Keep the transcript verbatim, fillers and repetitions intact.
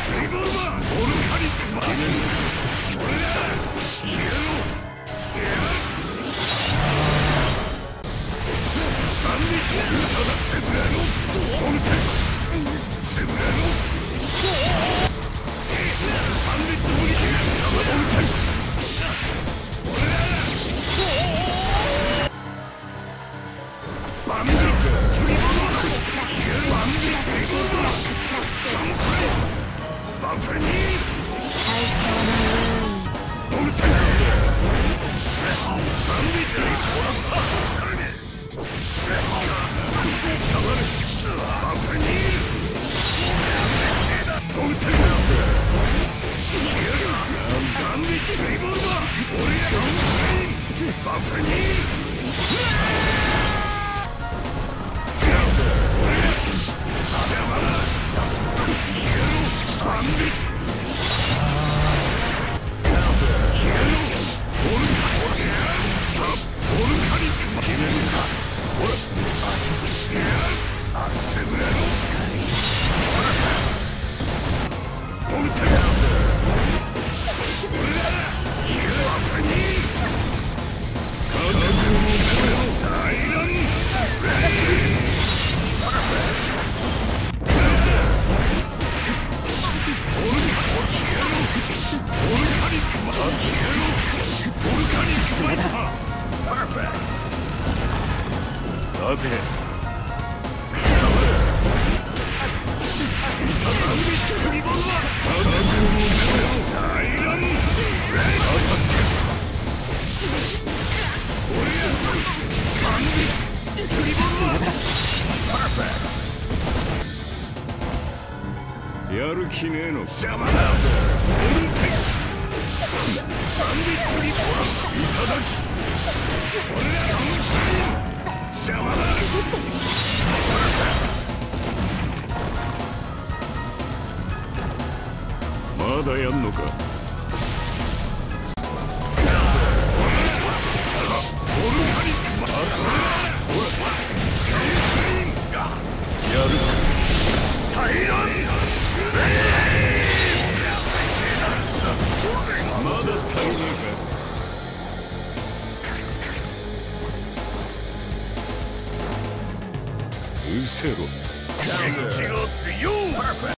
リボルバーオルカリックマ俺だ消えろてやバンディットウサダセブラノオルテックスセブラノバンディットオリケースカバオルテックス俺だバンディットトリボルバー消えろバンディットトリボルバーバンプレバンプレにオルテックスバンディットにコラッパやる気ねえの邪魔だオルテックスバンディットリボルいただき俺らの邪魔だまだやんのかオルカリックマやる平らまだ足りねえかうせろ元気があってよ